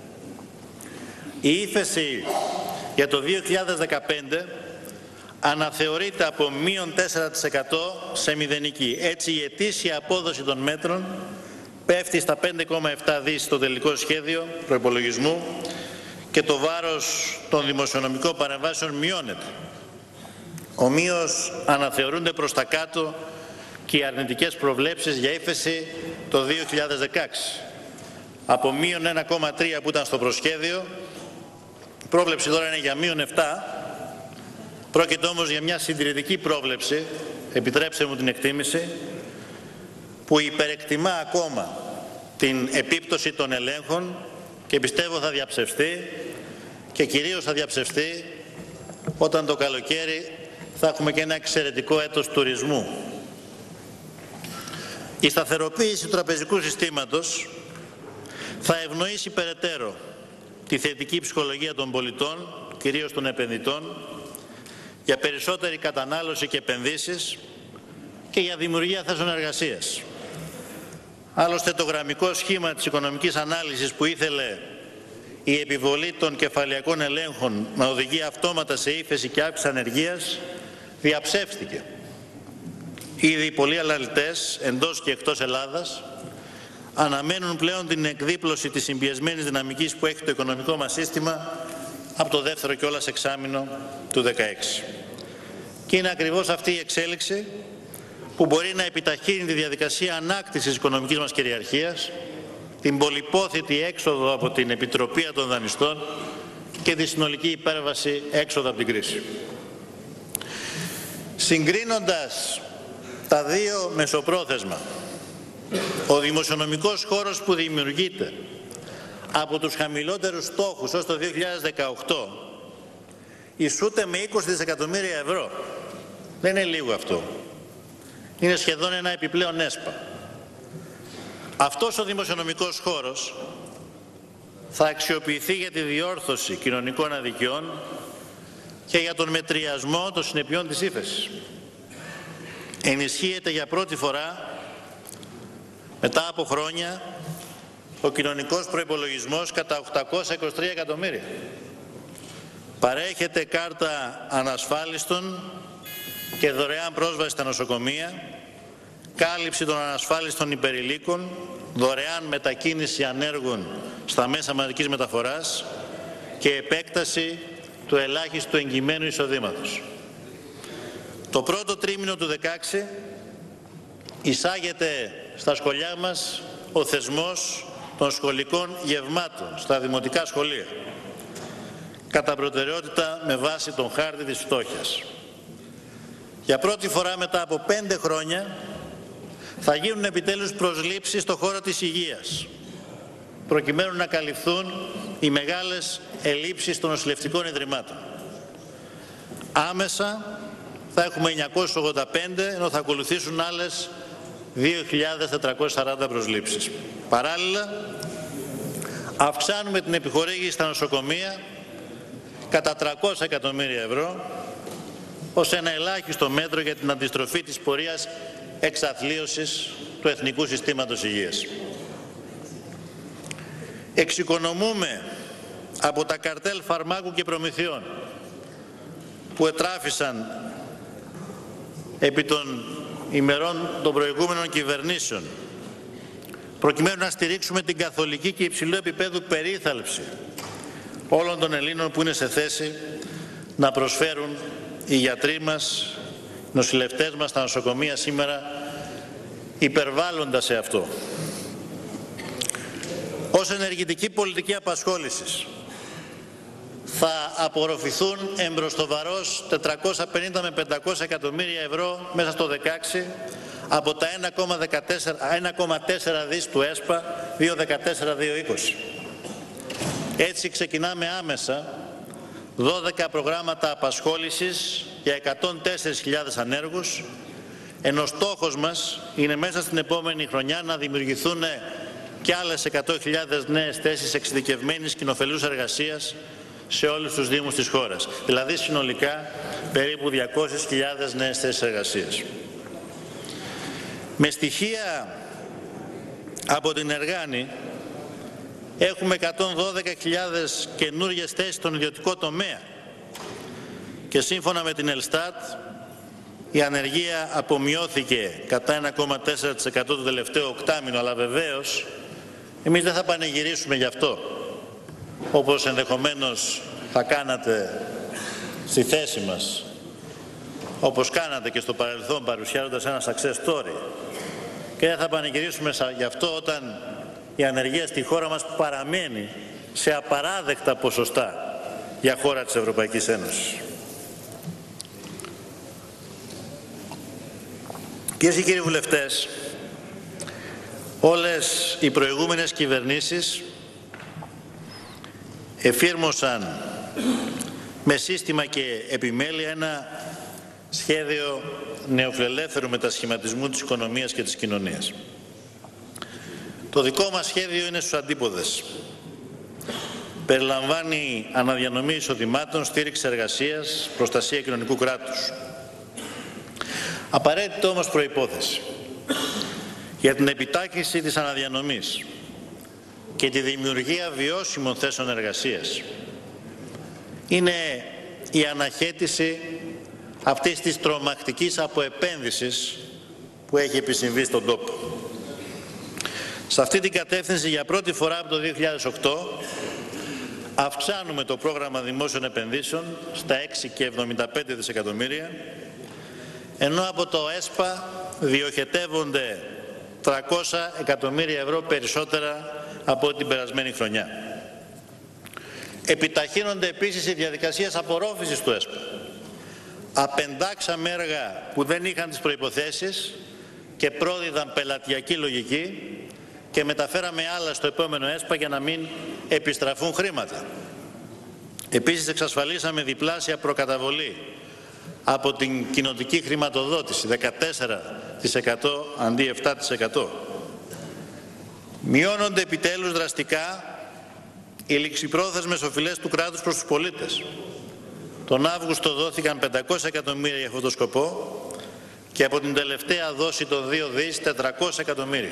η ύφεση για το δύο χιλιάδες δεκαπέντε αναθεωρείται από μείον τέσσερα τοις εκατό σε μηδενική. Έτσι η ετήσια απόδοση των μέτρων πέφτει στα πέντε κόμμα επτά δις στο τελικό σχέδιο προϋπολογισμού και το βάρος των δημοσιονομικών παρεμβάσεων μειώνεται. Ομοίως αναθεωρούνται προς τα κάτω και οι αρνητικές προβλέψεις για ύφεση το δύο χιλιάδες δεκαέξι. Από μείον ένα κόμμα τρία που ήταν στο προσχέδιο, η πρόβλεψη τώρα είναι για μείον επτά. Πρόκειται όμως για μια συντηρητική πρόβλεψη, επιτρέψτε μου την εκτίμηση, που υπερεκτιμά ακόμα την επίπτωση των ελέγχων και πιστεύω θα διαψευστεί, και κυρίως θα διαψευστεί όταν το καλοκαίρι θα έχουμε και ένα εξαιρετικό έτος τουρισμού. Η σταθεροποίηση του τραπεζικού συστήματος θα ευνοήσει περαιτέρω τη θετική ψυχολογία των πολιτών, κυρίως των επενδυτών, για περισσότερη κατανάλωση και επενδύσεις και για δημιουργία θέσεων εργασίας. Άλλωστε το γραμμικό σχήμα της οικονομικής ανάλυσης που ήθελε η επιβολή των κεφαλαιακών ελέγχων να οδηγεί αυτόματα σε ύφεση και αύξηση ανεργίας διαψεύστηκε. Ήδη πολλοί αναλυτές εντός και εκτός Ελλάδας αναμένουν πλέον την εκδίπλωση της συμπιεσμένης δυναμικής που έχει το οικονομικό μας σύστημα από το δεύτερο κιόλας εξάμηνο του δύο χιλιάδες δεκαέξι. Και είναι ακριβώς αυτή η εξέλιξη που μπορεί να επιταχύνει τη διαδικασία ανάκτησης της οικονομικής μας κυριαρχίας, την πολυπόθητη έξοδο από την επιτροπή των δανειστών και τη συνολική υπέρβαση έξοδο από την κρίση. Συγκρίνοντας τα δύο μεσοπρόθεσμα, ο δημοσιονομικός χώρος που δημιουργείται από τους χαμηλότερους στόχους ως το δύο χιλιάδες δεκαοκτώ ισούται με είκοσι δισεκατομμύρια ευρώ. Δεν είναι λίγο αυτό. Είναι σχεδόν ένα επιπλέον έσπα. Αυτός ο δημοσιονομικός χώρος θα αξιοποιηθεί για τη διόρθωση κοινωνικών αδικιών και για τον μετριασμό των συνεπειών της ύφεσης. Ενισχύεται για πρώτη φορά μετά από χρόνια ο κοινωνικός προϋπολογισμός κατά οκτακόσια είκοσι τρία εκατομμύρια. Παρέχεται κάρτα ανασφάλιστων και δωρεάν πρόσβαση στα νοσοκομεία, κάλυψη των ανασφάλιστων υπερηλίκων, δωρεάν μετακίνηση ανέργων στα μέσα μαζικής μεταφοράς και επέκταση του ελάχιστου εγγυημένου εισοδήματος. Το πρώτο τρίμηνο του δύο χιλιάδες δεκαέξι εισάγεται στα σχολιά μας ο θεσμός των σχολικών γευμάτων στα δημοτικά σχολεία, κατά προτεραιότητα με βάση τον χάρτη της φτώχειας. Για πρώτη φορά μετά από πέντε χρόνια θα γίνουν επιτέλους προσλήψεις στο χώρο της υγείας, προκειμένου να καλυφθούν οι μεγάλες ελλείψεις των νοσηλευτικών ιδρυμάτων. Άμεσα θα έχουμε εννιακόσιες ογδόντα πέντε, ενώ θα ακολουθήσουν άλλες δύο χιλιάδες τετρακόσιες σαράντα προσλήψεις. Παράλληλα, αυξάνουμε την επιχορήγηση στα νοσοκομεία κατά τριακόσια εκατομμύρια ευρώ ως ένα ελάχιστο μέτρο για την αντιστροφή της πορείας εξαθλίωσης του Εθνικού Συστήματος Υγείας. Εξοικονομούμε από τα καρτέλ φαρμάκου και προμηθειών που ετράφησαν επί των ημερών των προηγούμενων κυβερνήσεων, προκειμένου να στηρίξουμε την καθολική και υψηλού επίπεδου περίθαλψη όλων των Ελλήνων που είναι σε θέση να προσφέρουν οι γιατροί μας, οι νοσηλευτές μας στα νοσοκομεία σήμερα, υπερβάλλοντας σε αυτό. Ως ενεργητική πολιτική απασχόλησης θα απορροφηθούν εμπροστοβαρώς τετρακόσια πενήντα με πεντακόσια εκατομμύρια ευρώ μέσα στο δεκαέξι από τα ένα κόμμα τέσσερα δις του ΕΣΠΑ δύο χιλιάδες δεκατέσσερα δύο χιλιάδες είκοσι. Έτσι ξεκινάμε άμεσα δώδεκα προγράμματα απασχόλησης για εκατόν τέσσερις χιλιάδες ανέργους, ενώ στόχος μας είναι μέσα στην επόμενη χρονιά να δημιουργηθούν και άλλες εκατό χιλιάδες νέες θέσεις εξειδικευμένης κοινοφελούς εργασίας σε όλους τους δήμους της χώρας. Δηλαδή συνολικά περίπου διακόσιες χιλιάδες νέες θέσεις εργασίας. Με στοιχεία από την Εργάνη έχουμε εκατόν δώδεκα χιλιάδες καινούργιες θέσεις στον ιδιωτικό τομέα και σύμφωνα με την Ελστάτ η ανεργία απομειώθηκε κατά ένα κόμμα τέσσερα τοις εκατό το τελευταίο οκτάμηνο, αλλά βεβαίως εμείς δεν θα πανηγυρίσουμε γι' αυτό, όπως ενδεχομένως θα κάνατε στη θέση μας, όπως κάνατε και στο παρελθόν παρουσιάζοντας ένα success story, και δεν θα πανηγυρίσουμε γι' αυτό όταν η ανεργία στη χώρα μας παραμένει σε απαράδεκτα ποσοστά για χώρα της Ευρωπαϊκής Ένωσης. Κυρίες και κύριοι βουλευτές, όλες οι προηγούμενες κυβερνήσεις εφήρμοσαν με σύστημα και επιμέλεια ένα σχέδιο νεοφιλελεύθερου μετασχηματισμού της οικονομίας και της κοινωνίας. Το δικό μας σχέδιο είναι στους αντίποδες. Περιλαμβάνει αναδιανομή εισοδημάτων, στήριξη εργασίας, προστασία κοινωνικού κράτους. Απαραίτητο όμως προϋπόθεση για την επιτάχυνση της αναδιανομής και τη δημιουργία βιώσιμων θέσεων εργασίας είναι η αναχέτηση αυτής της τρομακτικής αποεπένδυσης που έχει επισυμβεί στον τόπο. Σε αυτή την κατεύθυνση για πρώτη φορά από το δύο χιλιάδες οκτώ αυξάνουμε το πρόγραμμα δημόσιων επενδύσεων στα έξι κόμμα εβδομήντα πέντε δισεκατομμύρια, ενώ από το ΕΣΠΑ διοχετεύονται τριακόσια εκατομμύρια ευρώ περισσότερα από την περασμένη χρονιά. Επιταχύνονται επίσης οι διαδικασίες απορρόφησης του ΕΣΠΑ. Απεντάξαμε έργα που δεν είχαν τις προϋποθέσεις και πρόδιδαν πελατειακή λογική και μεταφέραμε άλλα στο επόμενο ΕΣΠΑ για να μην επιστραφούν χρήματα. Επίσης εξασφαλίσαμε διπλάσια προκαταβολή από την κοινοτική χρηματοδότηση, δεκατέσσερα τοις εκατό αντί επτά τοις εκατό. Μειώνονται επιτέλους δραστικά οι ληξιπρόθεσμες οφειλές του κράτους προς τους πολίτες. Τον Αύγουστο δόθηκαν πεντακόσια εκατομμύρια για αυτόν τον σκοπό και από την τελευταία δόση των δύο δις τετρακόσια εκατομμύρια.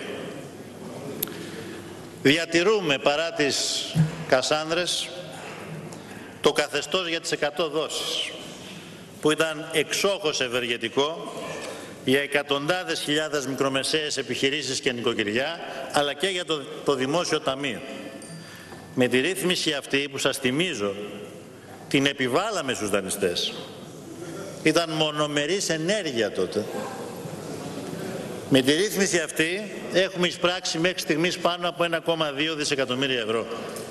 Διατηρούμε παρά τις Κασάνδρες το καθεστώς για τις εκατό δόσεις που ήταν εξόχως ευεργετικό για εκατοντάδες χιλιάδες μικρομεσαίες επιχειρήσεις και νοικοκυριά, αλλά και για το, το Δημόσιο Ταμείο. Με τη ρύθμιση αυτή που σας θυμίζω την επιβάλαμε στους δανειστές, ήταν μονομερής ενέργεια τότε. Με τη ρύθμιση αυτή έχουμε εισπράξει μέχρι στιγμής πάνω από ένα κόμμα δύο δισεκατομμύρια ευρώ.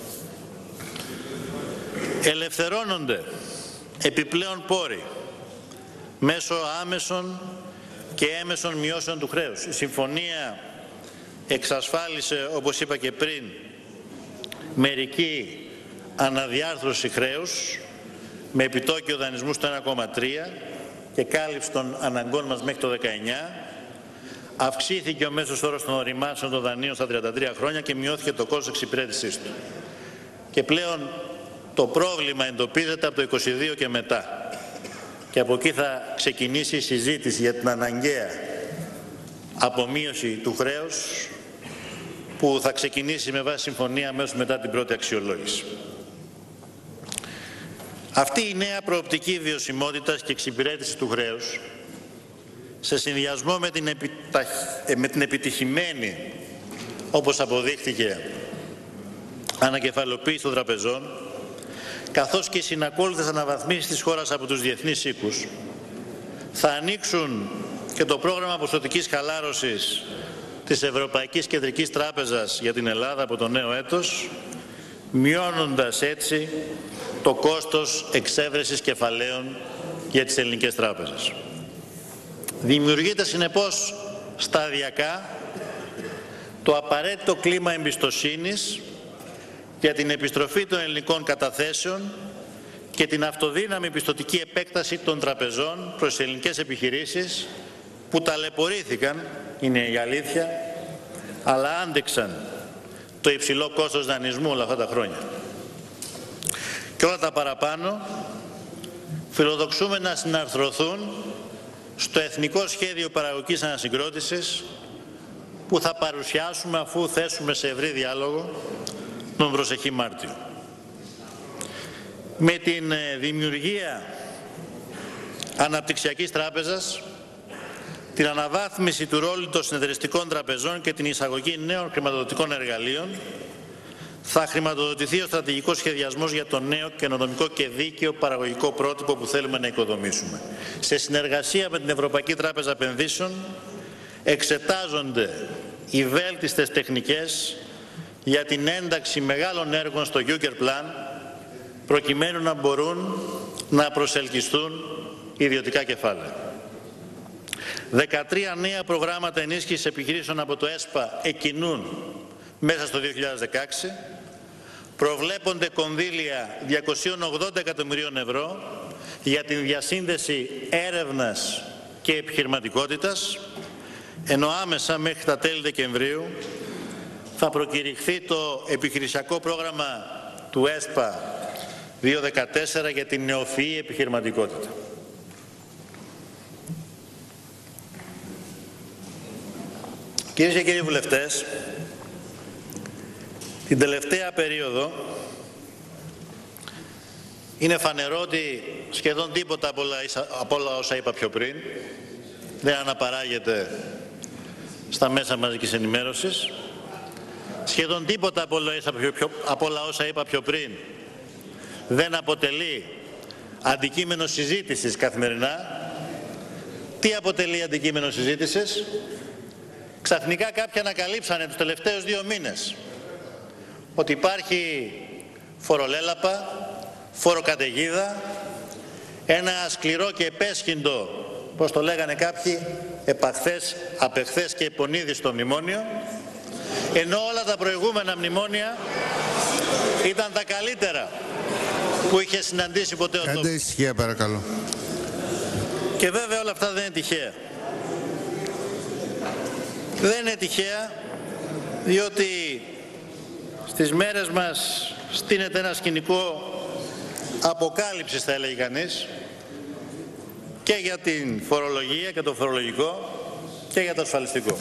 Ελευθερώνονται επιπλέον πόροι μέσω άμεσων και έμεσων μειώσεων του χρέους. Η συμφωνία εξασφάλισε, όπως είπα και πριν, μερική αναδιάρθρωση χρέους με επιτόκιο δανεισμού στο ένα κόμμα τρία και κάλυψη των αναγκών μας μέχρι το δεκαεννιά. Αυξήθηκε ο μέσος όρος των οριμάσεων των δανείων στα τριάντα τρία χρόνια και μειώθηκε το κόστος εξυπηρέτησής του. Και πλέον το πρόβλημα εντοπίζεται από το είκοσι δύο και μετά. Και από εκεί θα ξεκινήσει η συζήτηση για την αναγκαία απομείωση του χρέους, που θα ξεκινήσει με βάση συμφωνία αμέσως μετά την πρώτη αξιολόγηση. Αυτή η νέα προοπτική βιωσιμότητας και εξυπηρέτηση του χρέους, σε συνδυασμό με την, επιταχ... με την επιτυχημένη, όπως αποδείχθηκε, ανακεφαλοποίηση των τραπεζών, καθώς και οι συνακόλουθες αναβαθμίσεις της χώρας από τους διεθνείς οίκους, θα ανοίξουν και το πρόγραμμα ποσοτικής χαλάρωσης της Ευρωπαϊκής Κεντρικής Τράπεζας για την Ελλάδα από το νέο έτος, μειώνοντας έτσι το κόστος εξέβρεσης κεφαλαίων για τις ελληνικές τράπεζες. Δημιουργείται συνεπώς σταδιακά το απαραίτητο κλίμα εμπιστοσύνης για την επιστροφή των ελληνικών καταθέσεων και την αυτοδύναμη πιστωτική επέκταση των τραπεζών προς τις ελληνικές επιχειρήσεις που ταλαιπωρήθηκαν, είναι η αλήθεια, αλλά άντεξαν το υψηλό κόστος δανεισμού όλα αυτά τα χρόνια. Και όλα τα παραπάνω φιλοδοξούμε να συναρθρωθούν στο Εθνικό Σχέδιο Παραγωγικής Ανασυγκρότησης που θα παρουσιάσουμε αφού θέσουμε σε ευρύ διάλογο τον προσεχή Μάρτιο. Με την δημιουργία Αναπτυξιακής Τράπεζας, την αναβάθμιση του ρόλου των συνεταιριστικών τραπεζών και την εισαγωγή νέων χρηματοδοτικών εργαλείων, θα χρηματοδοτηθεί ο στρατηγικός σχεδιασμός για το νέο καινοτομικό και δίκαιο παραγωγικό πρότυπο που θέλουμε να οικοδομήσουμε. Σε συνεργασία με την Ευρωπαϊκή Τράπεζα Επενδύσεων εξετάζονται οι βέλτιστες τεχνικές για την ένταξη μεγάλων έργων στο Juncker Plan, προκειμένου να μπορούν να προσελκυστούν ιδιωτικά κεφάλαια. δεκατρία νέα προγράμματα ενίσχυσης επιχειρήσεων από το ΕΣΠΑ εκκινούν μέσα στο δύο χιλιάδες δεκαέξι. Προβλέπονται κονδύλια διακόσια ογδόντα εκατομμυρίων ευρώ για την διασύνδεση έρευνας και επιχειρηματικότητας, ενώ άμεσα μέχρι τα τέλη Δεκεμβρίου θα προκηρυχθεί το επιχειρησιακό πρόγραμμα του ΕΣΠΑ δύο χιλιάδες δεκατέσσερα για την νεοφυή επιχειρηματικότητα. Κυρίες και κύριοι βουλευτές, την τελευταία περίοδο είναι φανερό ότι σχεδόν τίποτα από όλα, από όλα όσα είπα πιο πριν δεν αναπαράγεται στα μέσα μαζικής ενημέρωσης. Σχεδόν τίποτα από όλα, από όλα όσα είπα πιο πριν δεν αποτελεί αντικείμενο συζήτησης καθημερινά. Τι αποτελεί αντικείμενο συζήτησης? Ξαφνικά κάποιοι ανακαλύψανε τους τελευταίους δύο μήνες ότι υπάρχει φορολέλαπα, φοροκαταιγίδα, ένα σκληρό και επέσχυντο, πώς το λέγανε κάποιοι, επαχθές, απεχθές και επονίδιστο μνημόνιο, ενώ όλα τα προηγούμενα μνημόνια ήταν τα καλύτερα που είχε συναντήσει ποτέ ο τόπος. Κάντε ησυχία παρακαλώ. Και βέβαια όλα αυτά δεν είναι τυχαία. Δεν είναι τυχαία διότι στις μέρες μας στείνεται ένα σκηνικό αποκάλυψης, θα έλεγε κανείς, και για την φορολογία και το φορολογικό και για το ασφαλιστικό.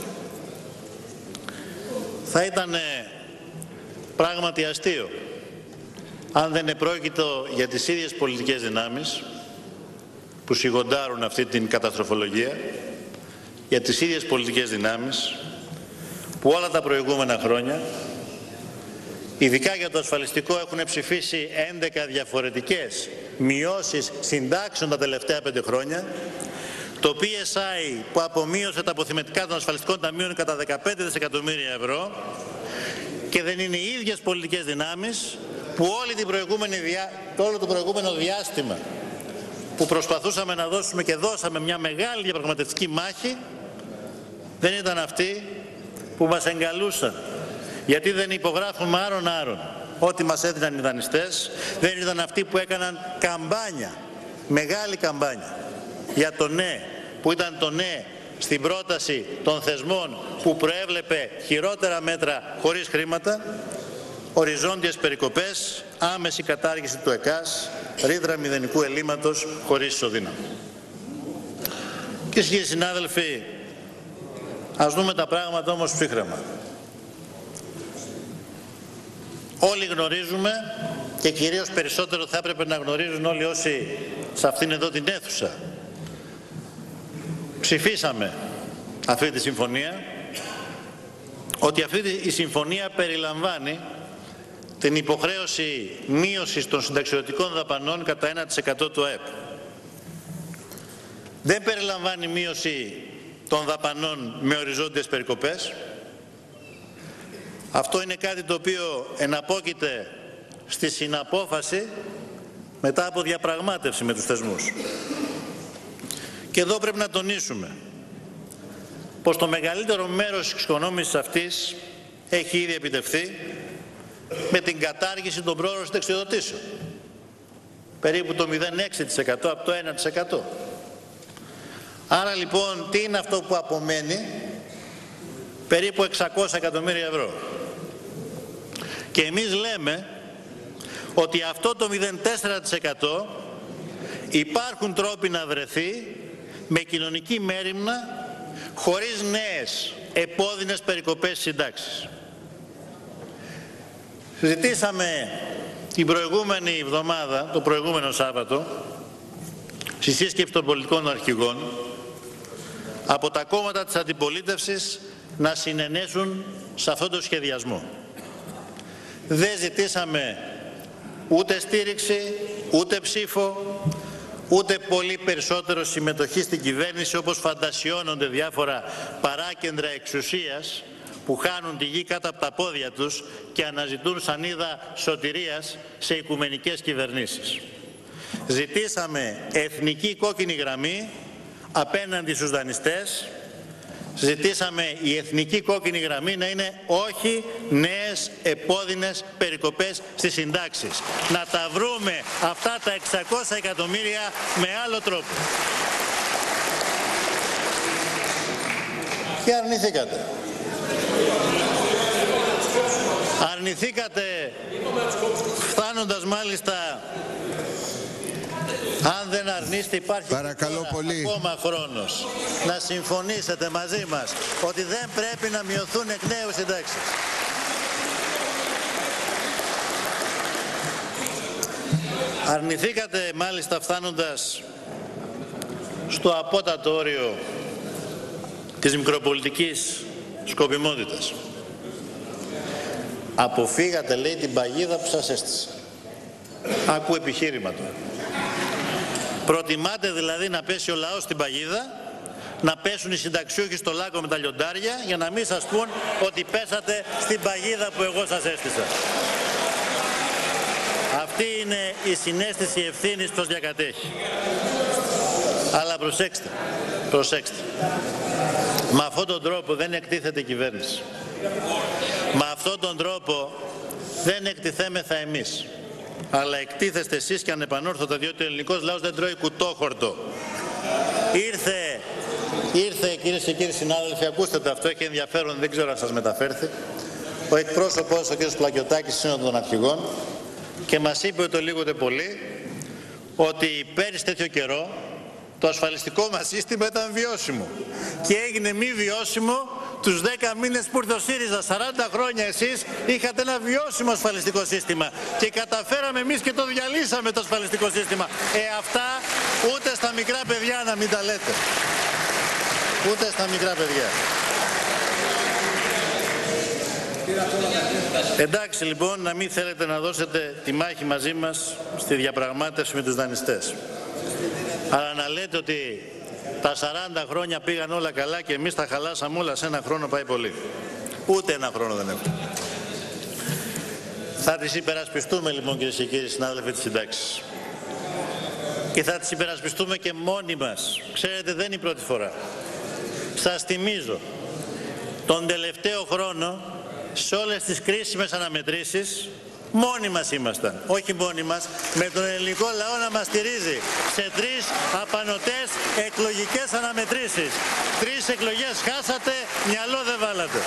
Θα ήταν πράγματι αστείο αν δεν επρόκειτο για τις ίδιες πολιτικές δυνάμεις που σιγοντάρουν αυτή την καταστροφολογία, για τις ίδιες πολιτικές δυνάμεις που όλα τα προηγούμενα χρόνια, ειδικά για το ασφαλιστικό, έχουν ψηφίσει έντεκα διαφορετικές μειώσεις συντάξεων τα τελευταία πέντε χρόνια, το πι ες άι που απομείωσε τα αποθυμετικά των ασφαλιστικών ταμείων κατά δεκαπέντε δισεκατομμύρια ευρώ, και δεν είναι οι ίδιες πολιτικές δυνάμεις που όλη την προηγούμενη διά... όλο το προηγούμενο διάστημα που προσπαθούσαμε να δώσουμε και δώσαμε μια μεγάλη διαπραγματευτική μάχη, δεν ήταν αυτοί που μας εγκαλούσαν. Γιατί δεν υπογράφουμε άρον-άρον ό,τι μας έδιναν οι δανειστές, δεν ήταν αυτοί που έκαναν καμπάνια, μεγάλη καμπάνια για το ναι, που ήταν το ναι στην πρόταση των θεσμών που προέβλεπε χειρότερα μέτρα χωρίς χρήματα, οριζόντιες περικοπές, άμεση κατάργηση του ΕΚΑΣ, ρήτρα μηδενικού ελλείμματος χωρίς ισοδύναμη. Και κύριοι συνάδελφοι, ας δούμε τα πράγματα όμως ψύχρεμα. Όλοι γνωρίζουμε, και κυρίως περισσότερο θα έπρεπε να γνωρίζουν όλοι όσοι σε αυτήν εδώ την αίθουσα ψηφίσαμε αυτή τη συμφωνία, ότι αυτή η συμφωνία περιλαμβάνει την υποχρέωση μείωσης των συνταξιοδοτικών δαπανών κατά ένα τοις εκατό του ΑΕΠ. Δεν περιλαμβάνει μείωση των δαπανών με οριζόντιες περικοπές. Αυτό είναι κάτι το οποίο εναπόκειται στη συναπόφαση μετά από διαπραγμάτευση με τους θεσμούς. Και εδώ πρέπει να τονίσουμε πως το μεγαλύτερο μέρος της εξοικονόμησης αυτής έχει ήδη επιτευχθεί με την κατάργηση των πρόωρων συνταξιοδοτήσεων. Περίπου το μηδέν κόμμα έξι τοις εκατό από το ένα τοις εκατό. Άρα λοιπόν τι είναι αυτό που απομένει? Περίπου εξακόσια εκατομμύρια ευρώ. Και εμείς λέμε ότι αυτό το μηδέν κόμμα τέσσερα τοις εκατό υπάρχουν τρόποι να βρεθεί με κοινωνική μέριμνα, χωρίς νέες επώδυνες περικοπές συντάξεις. Συζητήσαμε την προηγούμενη εβδομάδα, το προηγούμενο Σάββατο, στη σύσκεψη των πολιτικών αρχηγών, από τα κόμματα της αντιπολίτευσης να συνενέσουν σε αυτό το σχεδιασμό. Δεν ζητήσαμε ούτε στήριξη, ούτε ψήφο, ούτε πολύ περισσότερο συμμετοχή στην κυβέρνηση, όπως φαντασιώνονται διάφορα παράκεντρα εξουσίας που χάνουν τη γη κάτω από τα πόδια τους και αναζητούν σανίδα σωτηρίας σε οικουμενικές κυβερνήσεις. Ζητήσαμε εθνική κόκκινη γραμμή απέναντι στους δανειστές. Ζητήσαμε η εθνική κόκκινη γραμμή να είναι όχι νέες επώδυνες περικοπές στις συντάξεις. Να τα βρούμε αυτά τα εξακόσια εκατομμύρια με άλλο τρόπο. Και αρνηθήκατε. Αρνηθήκατε φτάνοντας μάλιστα, αν δεν αρνείστε υπάρχει Παρακαλώ πολύ. ακόμα χρόνος να συμφωνήσετε μαζί μας ότι δεν πρέπει να μειωθούν εκ νέου συντάξεις. Αρνηθήκατε μάλιστα φτάνοντας στο απότατο όριο της μικροπολιτικής σκοπιμότητας. Αποφύγατε, λέει, την παγίδα που σας έστησε. Άκου επιχείρημα του. Προτιμάτε δηλαδή να πέσει ο λαός στην παγίδα, να πέσουν οι συνταξιούχοι στο λάκκο με τα λιοντάρια, για να μην σας πούν ότι πέσατε στην παγίδα που εγώ σας έστησα. Αυτή είναι η συναίσθηση ευθύνης που σας διακατέχει. Αλλά προσέξτε, προσέξτε. Με αυτόν τον τρόπο δεν εκτίθεται η κυβέρνηση. Με αυτόν τον τρόπο δεν εκτιθέμεθα εμείς. Αλλά εκτίθεστε εσείς και ανεπανόρθωτα, διότι ο ελληνικός λαός δεν τρώει κουτόχορτο. Ήρθε, ήρθε κυρίες και κύριοι συνάδελφοι, ακούστε το, αυτό έχει ενδιαφέρον, δεν ξέρω αν σας μεταφέρθη, ο εκπρόσωπος, ο κ. Πλακιωτάκης, Σύνοδο των Αρχηγών, και μας είπε το λίγο τε πολύ ότι πέρυσι τέτοιο καιρό το ασφαλιστικό μας σύστημα ήταν βιώσιμο και έγινε μη βιώσιμο τους δέκα μήνες που ήρθε ο ΣΥΡΙΖΑ. σαράντα χρόνια εσείς είχατε ένα βιώσιμο ασφαλιστικό σύστημα και καταφέραμε εμείς και το διαλύσαμε το ασφαλιστικό σύστημα. Ε, αυτά ούτε στα μικρά παιδιά να μην τα λέτε. Ούτε στα μικρά παιδιά. Εντάξει λοιπόν, να μην θέλετε να δώσετε τη μάχη μαζί μας στη διαπραγμάτευση με τους δανειστές. Αλλά να λέτε ότι τα σαράντα χρόνια πήγαν όλα καλά και εμείς τα χαλάσαμε όλα σε ένα χρόνο, πάει πολύ. Ούτε ένα χρόνο δεν έχουμε. Θα τις υπερασπιστούμε λοιπόν, κυρίες και κύριοι συνάδελφοι, τις συντάξεις. Και θα τις υπερασπιστούμε και μόνοι μας. Ξέρετε, δεν είναι η πρώτη φορά. Σας θυμίζω, τον τελευταίο χρόνο, σε όλες τις κρίσιμες αναμετρήσεις, Μόνοι μας ήμασταν. Όχι μόνοι μας, με τον ελληνικό λαό να μας στηρίζει σε τρεις απανωτές εκλογικές αναμετρήσεις. Τρεις εκλογές χάσατε, μυαλό δεν βάλατε.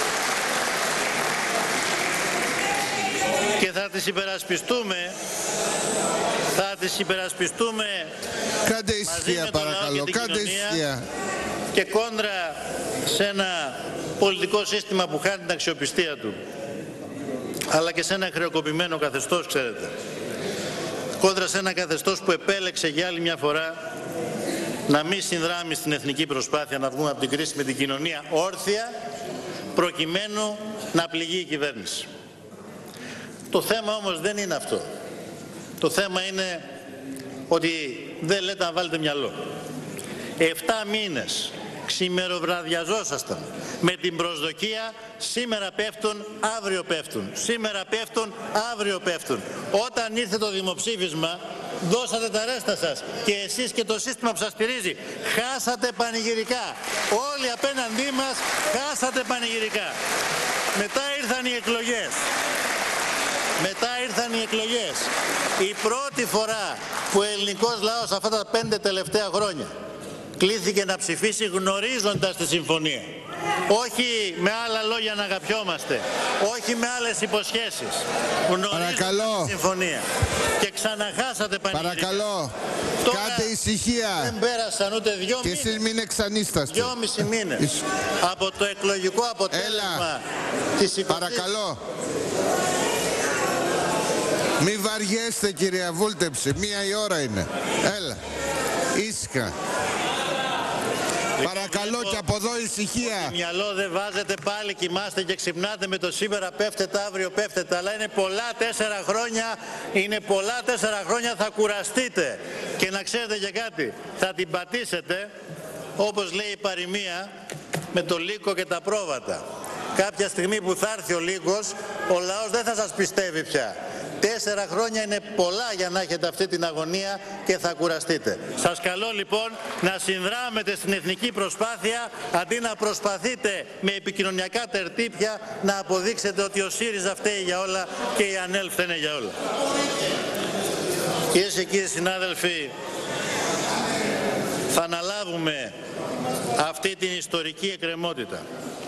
Και θα τις υπερασπιστούμε, θα τις υπερασπιστούμε Κάντε ησυχία παρακαλώ, κάντε ησυχία. Και κόντρα σε ένα πολιτικό σύστημα που χάνει την αξιοπιστία του, αλλά και σε ένα χρεοκοπημένο καθεστώς, ξέρετε. Κόντρα σε ένα καθεστώς που επέλεξε για άλλη μια φορά να μην συνδράμει στην εθνική προσπάθεια να βγούμε από την κρίση με την κοινωνία όρθια, προκειμένου να πληγεί η κυβέρνηση. Το θέμα όμως δεν είναι αυτό. Το θέμα είναι ότι δεν λέτε να βάλετε μυαλό. Εφτά μήνες ξημεροβραδιαζόσασταν με την προσδοκία σήμερα πέφτουν, αύριο πέφτουν, σήμερα πέφτουν, αύριο πέφτουν. Όταν ήρθε το δημοψήφισμα δώσατε τα ρέστα σας και εσείς και το σύστημα που σας στηρίζει χάσατε πανηγυρικά. Όλοι απέναντί μας χάσατε πανηγυρικά. Μετά ήρθαν οι εκλογές. Μετά ήρθαν οι εκλογές. Η πρώτη φορά που ο ελληνικός λαός αυτά τα πέντε τελευταία χρόνια κλήθηκε να ψηφίσει γνωρίζοντας τη συμφωνία. Όχι με άλλα λόγια να αγαπιόμαστε. Όχι με άλλες υποσχέσεις. Γνωρίζοντας τη συμφωνία. Και ξαναχάσατε πανηγυρικά. Παρακαλώ, τώρα κάντε ησυχία. Δεν πέρασαν ούτε δυο και μήνες. εσείς μην εξανίσταστε. Δυόμισι μήνες. Από το εκλογικό αποτέλεσμα της εικοσής... Παρακαλώ. Μη βαριέστε κυρία Βούλτεψη, μία η ώρα είναι. Έλα, ήσυχα. Παρακαλώ και από εδώ ησυχία. Μυαλό δεν βάζετε, πάλι κοιμάστε και ξυπνάτε με το σήμερα πέφτετε, αύριο πέφτετε. Αλλά είναι πολλά τέσσερα χρόνια, είναι πολλά τέσσερα χρόνια θα κουραστείτε. Και να ξέρετε και κάτι, θα την πατήσετε, όπως λέει η παροιμία, με το λύκο και τα πρόβατα. Κάποια στιγμή που θα έρθει ο λύκος, ο λαός δεν θα σας πιστεύει πια. Τέσσερα χρόνια είναι πολλά για να έχετε αυτή την αγωνία και θα κουραστείτε. Σας καλώ λοιπόν να συνδράμετε στην εθνική προσπάθεια αντί να προσπαθείτε με επικοινωνιακά τερτύπια να αποδείξετε ότι ο ΣΥΡΙΖΑ φταίει για όλα και η ΑΝΕΛ φταίνε για όλα. Κυρίες και κύριοι συνάδελφοι, θα αναλάβουμε αυτή την ιστορική εκκρεμότητα.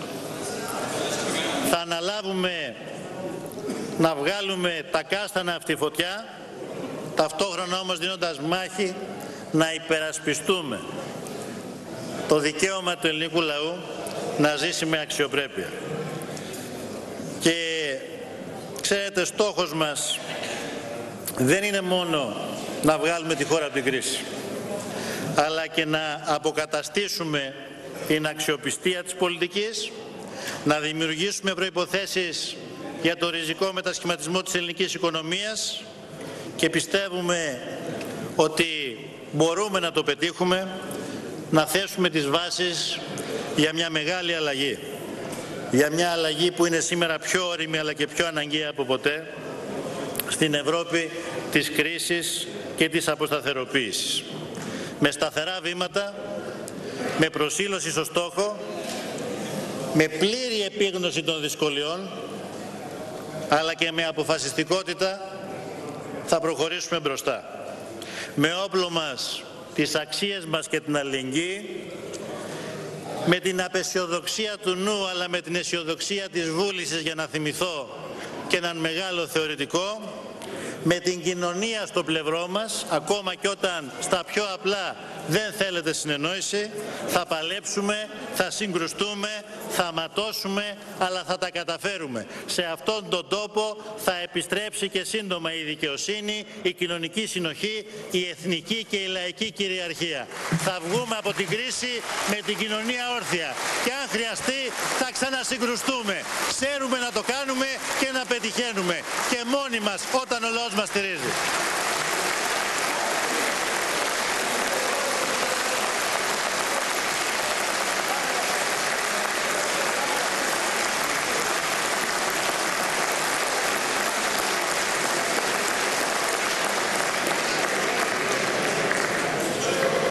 Θα αναλάβουμε να βγάλουμε τα κάστανα από τη φωτιά, ταυτόχρονα όμως δίνοντας μάχη να υπερασπιστούμε το δικαίωμα του ελληνικού λαού να ζήσει με αξιοπρέπεια. Και ξέρετε, στόχος μας δεν είναι μόνο να βγάλουμε τη χώρα από την κρίση, αλλά και να αποκαταστήσουμε την αξιοπιστία της πολιτικής, να δημιουργήσουμε προϋποθέσεις για το ριζικό μετασχηματισμό της ελληνικής οικονομίας και πιστεύουμε ότι μπορούμε να το πετύχουμε, να θέσουμε τις βάσεις για μια μεγάλη αλλαγή. Για μια αλλαγή που είναι σήμερα πιο όριμη αλλά και πιο αναγκαία από ποτέ στην Ευρώπη της κρίσης και της αποσταθεροποίησης. Με σταθερά βήματα, με προσήλωση στο στόχο, με πλήρη επίγνωση των δυσκολιών, αλλά και με αποφασιστικότητα θα προχωρήσουμε μπροστά. Με όπλο μας τις αξίες μας και την αλληλεγγύη, με την απαισιοδοξία του νου αλλά με την αισιοδοξία της βούλησης, για να θυμηθώ και έναν μεγάλο θεωρητικό, με την κοινωνία στο πλευρό μας, ακόμα και όταν στα πιο απλά δεν θέλετε συνεννόηση, θα παλέψουμε, θα συγκρουστούμε, θα ματώσουμε, αλλά θα τα καταφέρουμε. Σε αυτόν τον τόπο θα επιστρέψει και σύντομα η δικαιοσύνη, η κοινωνική συνοχή, η εθνική και η λαϊκή κυριαρχία. Θα βγούμε από την κρίση με την κοινωνία όρθια και αν χρειαστεί θα ξανασυγκρουστούμε. Ξέρουμε να το κάνουμε και να πετυχαίνουμε και μόνοι μας όταν ο λαός μας στηρίζει.